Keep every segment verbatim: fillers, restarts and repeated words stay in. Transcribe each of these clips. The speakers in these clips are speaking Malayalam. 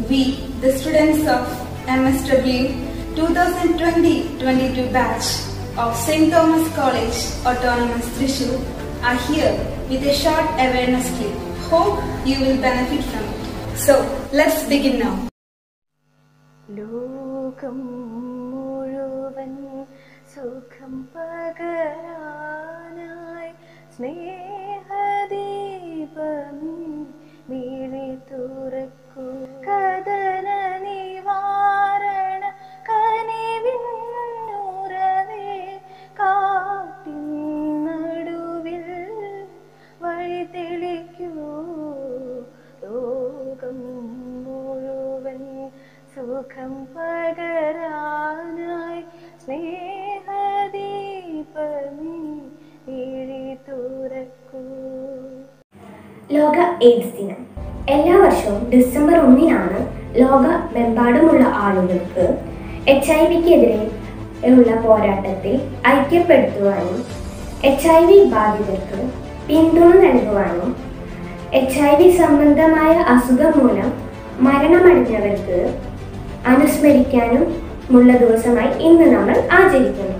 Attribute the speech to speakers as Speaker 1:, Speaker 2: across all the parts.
Speaker 1: we, the students of M S W twenty twenty twenty-two batch of Saint Thomas College Autonomous Thrissur are here with a short awareness clip. Hope you will benefit from it. So, let's begin now.
Speaker 2: ലോകം മുഴുവൻ സുഖം പകരാനായി സ്നേഹദീപമേ മിഴി തുറക്കൂ. കദന നിവാരണ കനിവിന്നുറവേ കാട്ടിൻ നടുവിൽ വഴി തെളിക്കൂ. ലോകം മുഴുവൻ സുഖം പകരാനായി സ്നേഹദീപമേ മിഴി തുറക്കൂ.
Speaker 3: ലോക എയ്ഡ്സ് ദിനം എല്ലാ വർഷവും ഡിസംബർ ഒന്നിനാണ് ലോകമെമ്പാടുമുള്ള ആളുകൾക്ക് എച്ച് ഐ വിക്കെതിരെ ഉള്ള പോരാട്ടത്തിൽ ഐക്യപ്പെടുത്തുവാനും എച്ച് ഐ വി ബാധിതർക്ക് പിന്തുണ നൽകുവാനും എച്ച് ഐ വി സംബന്ധമായ അസുഖം മൂലം മരണമടഞ്ഞവർക്ക് അനുസ്മരിക്കാനും ഉള്ള ദിവസമായി ഇന്ന് നമ്മൾ ആചരിക്കുന്നു.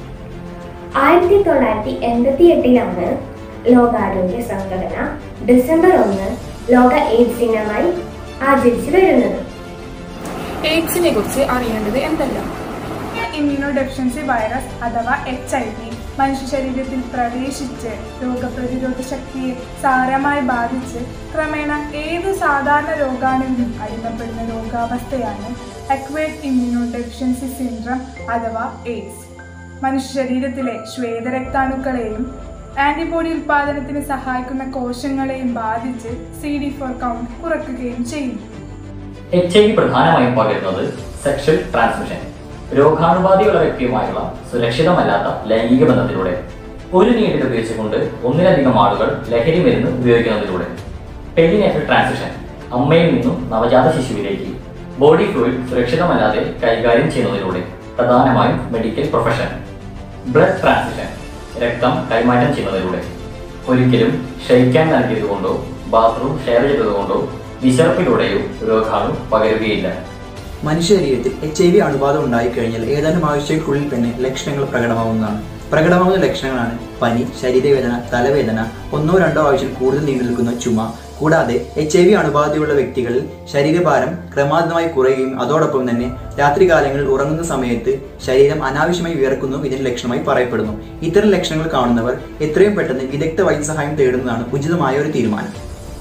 Speaker 3: ആയിരത്തി തൊള്ളായിരത്തി എൺപത്തി എട്ടിലാണ് ലോകാരോഗ്യ സംഘടന ഡിസംബർ ഒന്ന് ലോക എയ്ഡ്സ് ദിനമായി ആചരിച്ചു വരുന്നത്.
Speaker 4: എയ്ഡ്സിനെ കുറിച്ച് അറിയേണ്ടത് എന്തെല്ലാം? ഇമ്മ്യൂണോ ഡെഫിഷ്യൻസി വൈറസ് അഥവാ എച്ച് ഐ വി മനുഷ്യ ശരീരത്തിൽ പ്രവേശിച്ച് രോഗപ്രതിരോധ ശക്തിയെ സാരമായി ബാധിച്ച് ക്രമേണ ഏത് സാധാരണ രോഗാണുവിനും അടിമപ്പെടുന്ന രോഗാവസ്ഥയാണ് അക്വയർഡ് ഇമ്മ്യൂണോ ഡെഫിഷ്യൻസി സിൻഡ്രം അഥവാ എയ്ഡ്സ്. മനുഷ്യ ശരീരത്തിലെ ശ്വേതരക്താണുക്കളെയും ആന്റിബോഡി ഉൽപാദനത്തിന് സഹായിക്കുന്ന കോശങ്ങളെയും ബാധിച്ച് സി ഡി ഫോർ കൗണ്ട് കുറയ്ക്കുകയും ചെയ്യുന്നു.
Speaker 5: എച്ച് ഐ വി പ്രധാനമായും പകരുന്നത് സെക്ഷൽ ട്രാൻസ്മിഷൻ, രോഗാണുബാധയുള്ള വ്യക്തിയുമായുള്ള സുരക്ഷിതമല്ലാത്ത ലൈംഗിക ബന്ധത്തിലൂടെ. ഒരു നീഡിൽ ഉപയോഗിച്ചുകൊണ്ട് ഒന്നിലധികം ആളുകൾ ലഹരി മരുന്ന് ഉപയോഗിക്കുന്നതിലൂടെ. പെരിനേറ്റൽ ട്രാൻസ്മിഷൻ, അമ്മയിൽ നിന്നും നവജാത ശിശുവിലേക്ക് ബോഡി ഫ്ലൂയിഡ് സുരക്ഷിതമല്ലാതെ കൈകാര്യം ചെയ്യുന്നതിലൂടെ, പ്രധാനമായും മെഡിക്കൽ പ്രൊഫഷൻ. ബ്ലഡ് ട്രാൻസ്മിഷൻ, രക്തം കൈമാറ്റം ചെയ്യുന്നതിലൂടെ. ഒരിക്കലും ക്ഷയിക്കാൻ നൽകിയതുകൊണ്ടോ ബാത്റൂം ഷെയർ ചെയ്തതുകൊണ്ടോ വിശർപ്പിലൂടെയോ രോഗാണു പകരുകയില്ല.
Speaker 6: മനുഷ്യ ശരീരത്തിൽ എച്ച് ഐ വി അണുബാധ ഉണ്ടായിക്കഴിഞ്ഞാൽ ഏതാനും ആഴ്ചകൾക്കുള്ളിൽ തന്നെ ലക്ഷണങ്ങൾ പ്രകടമാവുന്നതാണ്. പ്രകടമാവുന്ന ലക്ഷണങ്ങളാണ് പനി, ശരീരവേദന, തലവേദന, ഒന്നോ രണ്ടോ ആഴ്ചയിൽ കൂടുതൽ നീണ്ടു നിൽക്കുന്ന ചുമ. കൂടാതെ എച്ച് ഐ വി അണുബാധയുള്ള വ്യക്തികളിൽ ശരീരഭാരം ക്രമാതീതമായി കുറയുകയും അതോടൊപ്പം തന്നെ രാത്രികാലങ്ങളിൽ ഉറങ്ങുന്ന സമയത്ത് ശരീരം അനാവശ്യമായി വിയർക്കുന്നു ഇതിന്റെ ലക്ഷണമായി പറയപ്പെടുന്നു. ഇത്തരം ലക്ഷണങ്ങൾ കാണുന്നവർ എത്രയും പെട്ടെന്ന് വിദഗ്ധ വൈദ്യസഹായം തേടുന്നതാണ് ഉചിതമായ ഒരു തീരുമാനം.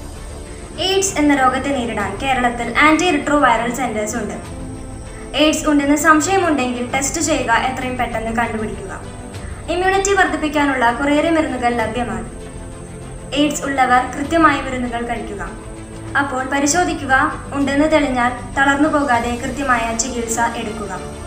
Speaker 7: എയ്ഡ്സ് എന്ന രോഗത്തെ നേരിടാൻ കേരളത്തിൽ ആന്റി റിട്രോ വൈറൽ സെന്റേഴ്സ് ഉണ്ട്. എയ്ഡ്സ് ഉണ്ടെന്ന് സംശയമുണ്ടെങ്കിൽ ടെസ്റ്റ് ചെയ്യുക, എത്രയും പെട്ടെന്ന് കണ്ടുപിടിക്കുക. ഇമ്മ്യൂണിറ്റി വർദ്ധിപ്പിക്കാനുള്ള കുറേയേറെ മരുന്നുകൾ ലഭ്യമാണ്. എയ്ഡ്സ് ഉള്ളവർ കൃത്യമായ മരുന്നുകൾ കഴിക്കുക. അപ്പോൾ പരിശോധിക്കുക, ഉണ്ടെന്ന് തെളിഞ്ഞാൽ തളർന്നു പോകാതെ കൃത്യമായ ചികിത്സ എടുക്കുക.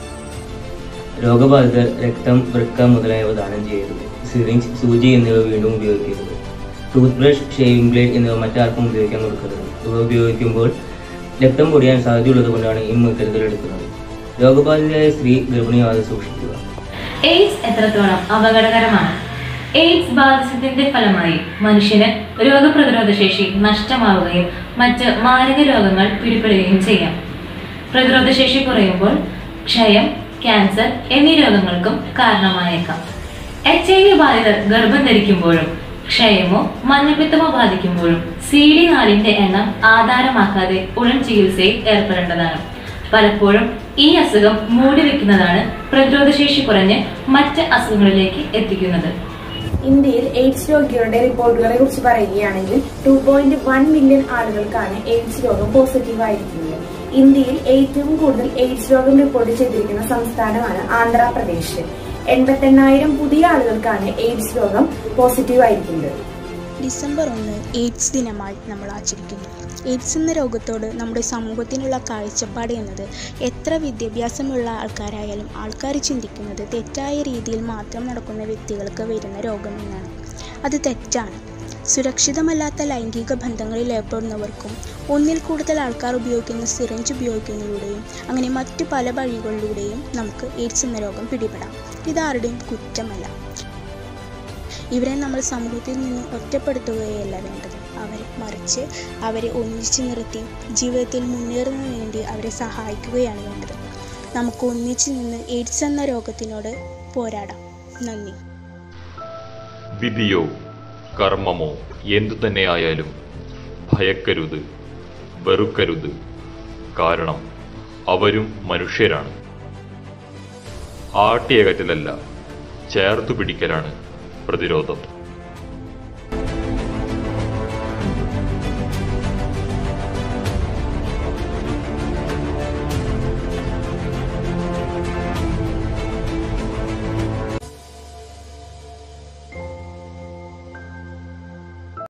Speaker 8: രോഗബാധിതർ രക്തം, വൃക്ക മുതലായവ ദാനം ചെയ്യരുത്. സിറിഞ്ച്, സൂചി എന്നിവ വീണ്ടും ഉപയോഗിക്കരുത്. ടൂത്ത് ബ്രഷ്, ഷേവിംഗ് ബ്ലേഡ് എന്നിവ മറ്റാർക്കും ഉപയോഗിക്കാൻ കൊടുക്കരുത്. ഇവ ഉപയോഗിക്കുമ്പോൾ രക്തം പൊടിയാൻ സാധ്യതയുള്ളത് കൊണ്ടാണ് ഈ മുൻകരുതൽ എടുക്കുന്നത്. രോഗബാധിതയായ സ്ത്രീ ഗർഭിണിയാവാതെ സൂക്ഷിക്കുക.
Speaker 9: എയ്ഡ്സ് എത്രത്തോളം അപകടകരമാണ്? എയ്ഡ്സ് ബാധിച്ചതിന്റെ ഫലമായി മനുഷ്യന് രോഗപ്രതിരോധ ശേഷി നഷ്ടമാവുകയും മറ്റ് മാരക രോഗങ്ങൾ പിടിപെടുകയും ചെയ്യാം. പ്രതിരോധ ശേഷി കുറയുമ്പോൾ ക്ഷയം, ക്യാൻസർ എന്നീ രോഗങ്ങൾക്കും കാരണമായേക്കാം. എച്ച് ഐ വി ബാധിതർ ഗർഭം ധരിക്കുമ്പോഴും ക്ഷയമോ മഞ്ഞപ്പിത്തമോ ബാധിക്കുമ്പോഴും സി ഡി നാലിന്റെ എണ്ണം ആധാരമാക്കാതെ ഉടൻ ചികിത്സയിൽ ഏർപ്പെടേണ്ടതാണ്. പലപ്പോഴും ഈ അസുഖം മൂടിവെക്കുന്നതാണ് പ്രതിരോധശേഷി കുറഞ്ഞ് മറ്റ് അസുഖങ്ങളിലേക്ക് എത്തിക്കുന്നത്.
Speaker 10: ഇന്ത്യയിൽ എയ്ഡ്സ് രോഗികളുടെ റിപ്പോർട്ടുകളെ കുറിച്ച് പറയുകയാണെങ്കിൽ ടു പോയിന്റ് വൺ മില്യൺ ആളുകൾക്കാണ് എയ്ഡ്സ് രോഗം പോസിറ്റീവ് ആയിരിക്കുന്നത്. ഇന്ത്യയിൽ ഏറ്റവും കൂടുതൽ എയ്ഡ്സ് രോഗം റിപ്പോർട്ട് ചെയ്തിരിക്കുന്ന സംസ്ഥാനമാണ് ആന്ധ്രാപ്രദേശ്. എൺപത്തെണ്ണായിരം പുതിയ ആളുകൾക്കാണ് എയ്ഡ്സ് രോഗം പോസിറ്റീവ് ആയിരിക്കുന്നത്.
Speaker 11: ഡിസംബർ ഒന്ന് എയ്ഡ്സ് ദിനമായി നമ്മൾ ആചരിക്കുന്നു. എയ്ഡ്സ് എന്ന രോഗത്തോട് നമ്മുടെ സമൂഹത്തിനുള്ള കാഴ്ചപ്പാട് എന്നത് എത്ര വിദ്യാഭ്യാസമുള്ള ആൾക്കാരായാലും ആൾക്കാർ ചിന്തിക്കുന്നത് തെറ്റായ രീതിയിൽ മാത്രം നടക്കുന്ന വ്യക്തികൾക്ക് വരുന്ന രോഗമെന്നാണ്. അത് തെറ്റാണ്. സുരക്ഷിതമല്ലാത്ത ലൈംഗിക ബന്ധങ്ങളിൽ ഏർപ്പെടുന്നവർക്കും ഒന്നിൽ കൂടുതൽ ആൾക്കാർ ഉപയോഗിക്കുന്ന സിറിഞ്ച് ഉപയോഗിക്കുന്നതിലൂടെയും അങ്ങനെ മറ്റു പല വഴികളിലൂടെയും നമുക്ക് എയ്ഡ്സ് എന്ന രോഗം പിടിപെടാം. ഇതാരുടെയും കുറ്റമല്ല. ഇവരെ നമ്മൾ സമൂഹത്തിൽ നിന്ന് ഒറ്റപ്പെടുത്തുകയല്ല വേണ്ടത്. അവരെ മറിച്ച് അവരെ ഒന്നിച്ചു നിർത്തി ജീവിതത്തിൽ മുന്നേറുന്നതിന് വേണ്ടി അവരെ സഹായിക്കുകയാണ് വേണ്ടത്. നമുക്ക് ഒന്നിച്ചു നിന്ന് എയ്ഡ്സ് എന്ന രോഗത്തിനോട് പോരാടാം. നന്ദി.
Speaker 12: വിധിയോ കർമ്മമോ എന്തു തന്നെയായാലും ഭയക്കരുത്, വെറുക്കരുത്. കാരണം അവരും മനുഷ്യരാണ്. ആട്ടിയകറ്റലല്ല, ചേർത്തു പിടിക്കലാണ് പ്രതിരോധം.